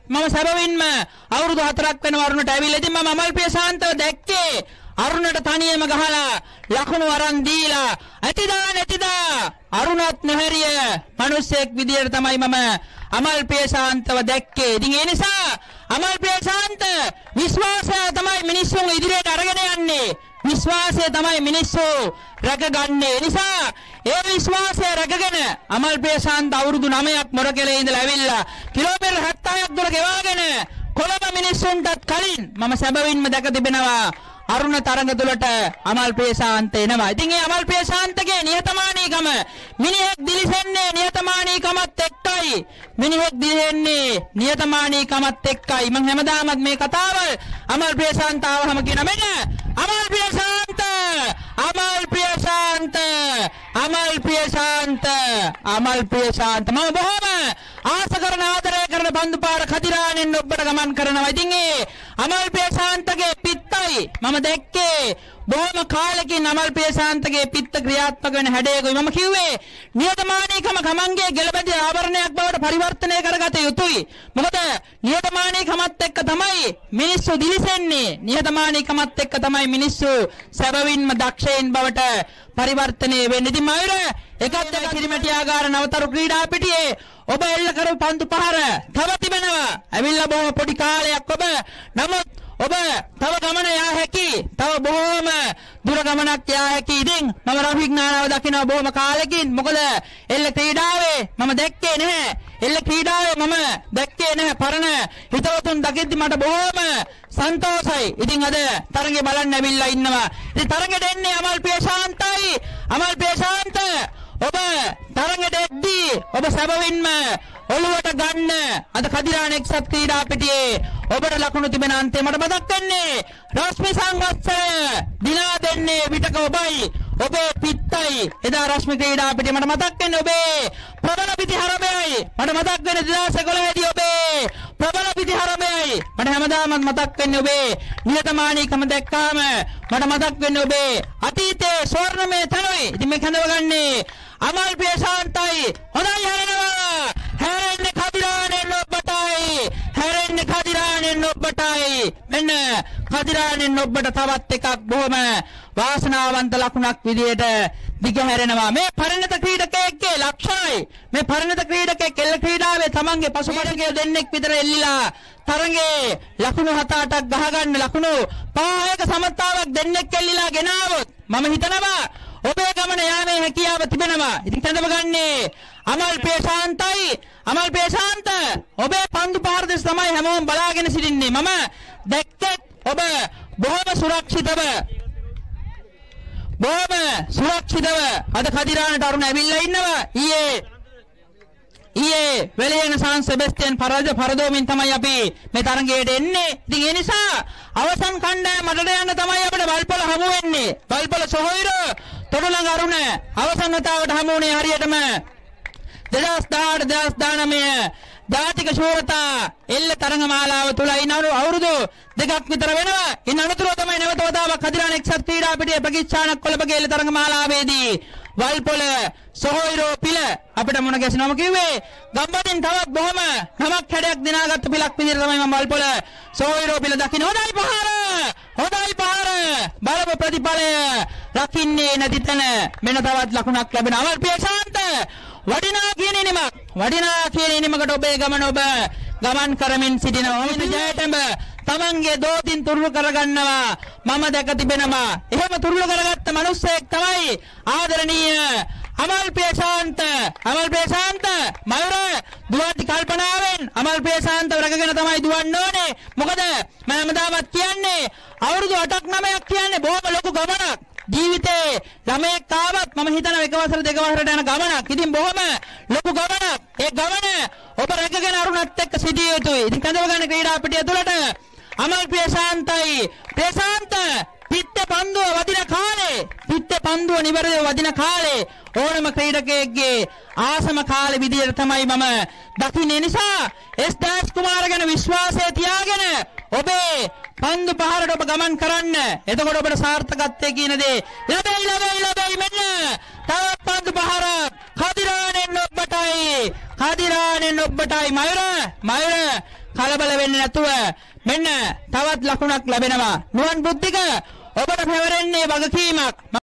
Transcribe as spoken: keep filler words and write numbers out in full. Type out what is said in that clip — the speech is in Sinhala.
මම සැබවින්ම අවුරුදු හතරක් වෙනවා අරුණට ඇවිල්ලා. ඉතින් මම අමල්පිය ශාන්තව දැක්කේ අරුණට තනියම ගහලා ලකුණු අරන් දීලා ඇතිදා නැතිදා අරුණත් නොහැරිය මිනිස්සෙක් විදියට තමයි මම අමල්පිය ශාන්තව දැක්කේ. ඉතින් ඒ නිසා අමල්පිය ශාන්ත විශ්වාසය තමයි මිනිස්සුන් ඉදිරියට අරගෙන යන්නේ. විශ්වාසය තමයි මිනිස්සු රැකගන්නේ. ඒ නිසා ඒ විශ්වාසය රැකගෙන අමල්පිය ශාන්ත අවුරුදු නවයක් මොරකෙලේ ඉඳලා ඇවිල්ලා කිලෝමීටර් හතක් දුර ගෙවාගෙන කොළඹ මිනිස්සුන්ටත් කලින් මම සැබවින්ම දැක තිබෙනවා අරුණ තරඟ තුලට අමල්පිය ශාන්ත එනවා. ඉතින් ඒ අමල්පිය ශාන්තගේ නිහතමානීකම මිනිහෙක් දිලිසෙන්නේ නිහතමානීකමත් එක්කයි. මිනිහෙක් දිලිසෙන්නේ නිහතමානීකමත් එක්කයි. මම හැමදාමත් මේ කතාව අමල්පිය ශාන්ත ආවම කියන මෙන්න අමල්පිය ශාන්ත අමල්පිය ශාන්ත අමල්පිය ශාන්ත අමල්පිය ශාන්ත මම බොහොම ආස කරන ආදරය කරන බන්දුපාර කදිරාණෙන් ඔබට ගමන් කරනවා. ඉතින් ඒ අමල්පිය ශාන්තගේ පිටයි මම දැක්කේ බොහොම කාලෙකින් අමල්පිය ශාන්තගේ පිත්ත ක්‍රියාත්මක වෙන හැඩයකුයි. මම කිව්වේ නියතමානීකම ගමන්ගේ ගෙලබැඳි ආවරණයක් බවට පරිවර්තනය කරගත යුතුයි. මොකද නියතමානීකමත් එක්ක තමයි මිනිස්සු දිලිසෙන්නේ. නියතමානීකමත් එක්ක තමයි මිනිස්සු සැබවින්ම දක්ෂයින් බවට පරිවර්තනය වෙන්නේ. ඉතින් මයුර එකත් දෙක කිරිමැටියාගාර නවතරු ක්‍රීඩා පිටියේ ඔබ එල්ල කරපු පන්දු පහර තව තිබෙනවා. ඇවිල්ලා බොහොම පොඩි කාලයක් ඔබ නමුත් ඔබ තව ගමන යා හැකි. තව බොහොම දුර ගමනක් යා හැකි. ඉතින් මම රෆික් නානාව දකිනවා බොහොම කාලෙකින්. මොකද එල්ල ක්‍රීඩාවේ මම දැක්කේ නැහැ. එල්ල ක්‍රීඩාවේ මම දැක්කේ නැහැ. පරණ හිතවතුන් දකිද්දි මට බොහොම සන්තෝෂයි. ඉතින් අද තරඟේ බලන්න ඇවිල්ලා ඉන්නවා. ඉතින් තරඟෙට එන්නේ අමල්පිය ශාන්තයි. අමල්පිය ශාන්ත ඔබ තරඟෙට එද්දී ඔබ සැබවින්ම ඔළුවට ගන්න අද කදිරාණ එක්සත් ක්‍රීඩා පිටියේ ඔබට ලකුණු තිබෙන අන්තය මට මතක් වෙන්නේ රශ්මි සංවත්සර දිනා දෙන්නේ විටක ඔබයි ඔබේ පිටයි. එදා රශ්මි ක්‍රීඩා පිටියේ මට මතක් වෙන්නේ ඔබේ ප්‍රබල පිටි හරබයයි. මට මතක් වෙන්නේ දෙදාස් එකොළහ දී ඔබේ ප්‍රබල පිටි හරබයයි. මට හැමදාම මතක් වෙන්නේ ඔබේ නිහතමානීකම දැක්කාම මට මතක් වෙන්නේ ඔබේ අතීතයේ ස්වර්ණමය තනුයි. ඉතින් මේ කඳවගන්නේ අමල්පිය ශාන්තයි. හොඳයි හැරෙනවා. හැරෙන්නේ කදිරාණෙන් ඔබටයි. හැරෙන්නේ කදිරාණෙන් ඔබටයි. මෙන්න කදිරාණෙන් ඔබට තවත් එකක් බොහොම වාසනාවන්ත ලකුණක් විදියට දිගහැරෙනවා. මේ පරිණත ක්‍රීඩකයෙක්ගේ ලක්ෂණයි. මේ පරිණත ක්‍රීඩකයෙක් එල්ල ක්‍රීඩාවේ තමන්ගේ පසුපසගේ දෙන්නෙක් විතර එල්ලිලා තරඟේ ලකුණු හත අටක් ගහගන්න ලකුණු පහක සමතාවක් දෙන්නෙක් එල්ලිලා ගෙනාවොත් මම හිතනවා ඔබේ ගමන යාමේ හැකියාව තිබෙනවා. ඉතින් කඳව ගන්නේ අමල්පිය ශාන්තයි. අමල්පිය ශාන්ත ඔබේ පන්දු පහර දෙස තමයි හැමෝම බලාගෙන සිටින්නේ. මම දැක්කේ ඔබ බොහොම සුරක්ෂිතව බොහොම සුරක්ෂිතව අද කදිරාණට අරුණ ඇවිල්ලා ඉන්නවා. ඊයේ ඊයේ වෙලේන සාන් සෙබස්තියන් පරාජ පරදෝමින් තමයි අපි මේ තරඟයට එන්නේ. ඉතින් ඒ නිසා අවසන් කණ්ඩායම මඩට යන්න තමයි අපිට වල්පොල හමු වෙන්නේ. වල්පොල සොහොයුර තොඩුලඟ අරුණ අවසන් වතාවට හමු වුණේ හරියටම දෙදාස් දහඅට දෙදාස් දහනවය ජාතික ශූරතා එල්ල තරඟ මාලාව තුල ඉන්නවරු අවුරුදු දෙකක් විතර වෙනවා. ඉන්න අනතුරුව තමයි නැවත වතාවක් කදිරාණ එක්සත් ක්‍රීඩා පිටියේ ප්‍රතිචාරක කොළඹගේ එල්ල තරඟ මාලාවේදී වල්පොල සොහොයුරෝ පිළ අපිට මොන ගැසනවම කිව්වේ ගම්බදින් තවත් බොහොම නමක් හැඩයක් දිනාගත්ත පිළක් විදිහට තමයි මම වල්පොල සොහොයුරෝ පිළ දකින්න. හොඳයි පහර හොඳයි පහර බලව ප්‍රතිඵලය රකින්නේ නැති තැන මෙන්න තවත් ලකුණක් ලැබෙන අමල්පිය ශාන්ත වඩිනා කියන නිමක් වඩිනා කියන නිමකට ඔබේ ගමන ඔබ ගමන් කරමින් සිටිනවා. ඔබ ජයතඹ තමන්ගේ දෝතින් තුරුළු කරගන්නවා මම දැක තිබෙනවා. එහෙම තුරුළු කරගත්ත මිනිස්සෙක් තමයි ආදරණීය අමල්පිය ශාන්ත. අමල්පිය ශාන්ත මයුර දුවටි කල්පනාවෙන් අමල්පිය ශාන්ත රැකගෙන තමයි දුවන්න ඕනේ. මොකද මම හැමදාමත් කියන්නේ අවුරුදු අටක් නවයක් කියන්නේ බොහොම ලොකු ගමනක්. ජීවිතේ ළමයෙක් ආවත් මම හිතනවා එක වසර දෙක වසරට යන ගමනක්. ඉතින් බොහොම ලොකු ගමනක්. ඒ ගමන ඔබ රැකගෙන අරුණත් එක්ක සිටිය යුතුයි. ඉතින් කඳව ගන්න ක්‍රීඩා පිටිය තුලට අමල්පිය ශාන්තයි. ප්‍රශාන්ත පිට පන්දුව වදින කාලේ පිට පන්දුව නිවැරදිව වදින කාලේ ඕනම ක්‍රීඩකයෙක්ගේ ආසම කාලේ විදියට තමයි මම දකින්නේ. නිසා එස් දාස් කුමාර ගැන විශ්වාසය තියාගෙන ඔබේ පන්දු පහරට ඔබ ගමන් කරන්න. එතකොට ඔබට සාර්ථකත්වයේ කියන දේ ලැබෙයි ලැබෙයි ලැබෙයි. මෙන්න තවත් පන්දු පහරක් කදිරාණෙන් ඔබටයි කදිරාණෙන් ඔබටයි. මයුර මයුර කලබල වෙන්නේ නැතුව මෙන්න තවත් ලකුණක් ලැබෙනවා. නුවන් බුද්ධික ඔබට පැවරෙන්නේ වගකීමක්.